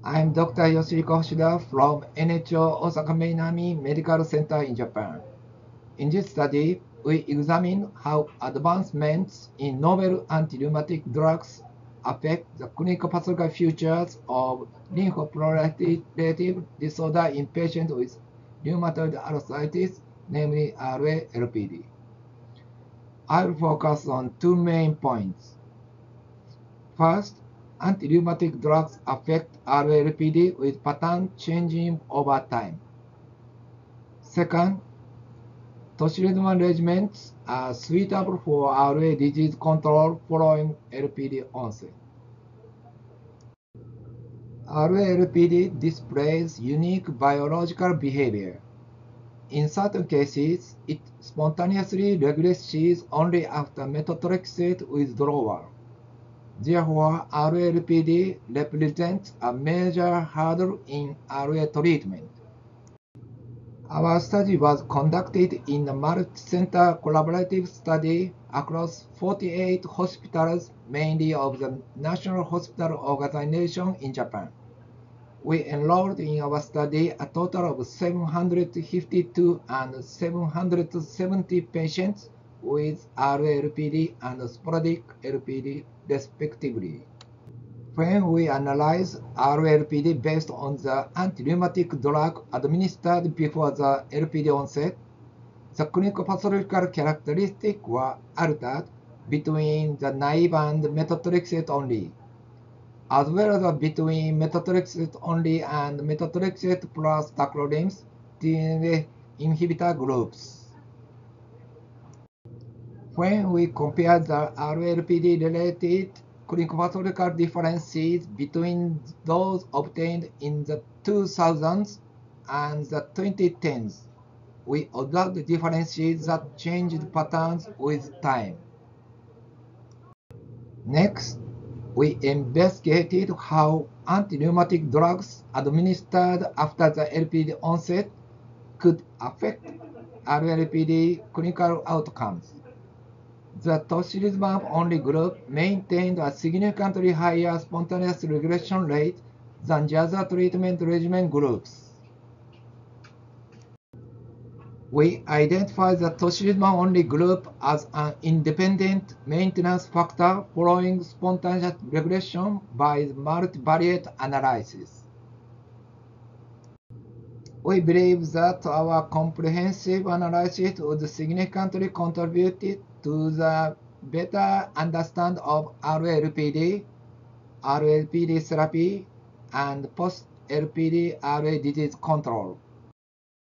I'm Dr. Yoshihiko Hoshida from NHO Osaka Mainami Medical Center in Japan. In this study, we examine how advancements in novel anti-rheumatic drugs affect the clinical pathological features of lymphoproliferative disorder in patients with rheumatoid arthritis, namely RA-LPD. I will focus on two main points. First, anti-rheumatic drugs affect RA-LPD with pattern changing over time. Second, tocilizumab regimens are suitable for RA disease control following LPD onset. RA-LPD displays unique biological behavior. In certain cases, it spontaneously regresses only after methotrexate withdrawal. Therefore, RA-LPD represents a major hurdle in RA treatment. Our study was conducted in a multicenter collaborative study across 48 hospitals, mainly of the National Hospital Organization in Japan. We enrolled in our study a total of 752 and 770 patients with RA-LPD and sporadic LPD respectively. When we analyze RA-LPD based on the anti-rheumatic drug administered before the LPD onset, the clinical pathological characteristics were altered between the naive and methotrexate only, as well as between methotrexate only and methotrexate plus tacrolimus TNF inhibitor groups. When we compare the RA-LPD-related clinical pathological differences between those obtained in the 2000s and the 2010s, we observed differences that changed patterns with time. Next, we investigated how anti-rheumatic drugs administered after the LPD onset could affect RA-LPD clinical outcomes. The tocilizumab-only group maintained a significantly higher spontaneous regression rate than the other treatment regimen groups. We identified the tocilizumab-only group as an independent maintenance factor following spontaneous regression by multivariate analysis. We believe that our comprehensive analysis would significantly contribute to the better understanding of RA-LPD, RA-LPD therapy, and post-LPD RA disease control.